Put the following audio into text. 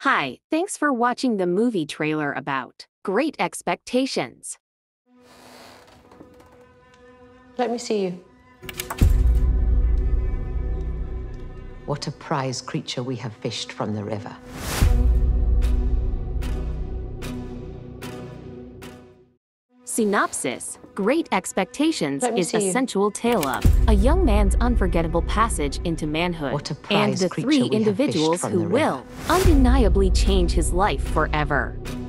Hi, thanks for watching the movie trailer about Great Expectations. Let me see you. What a prize creature we have fished from the river. Synopsis: Great Expectations is a see you. sensual tale of a young man's unforgettable passage into manhood What a and prize the creature three we have fished individuals from who the will river. undeniably change his life forever.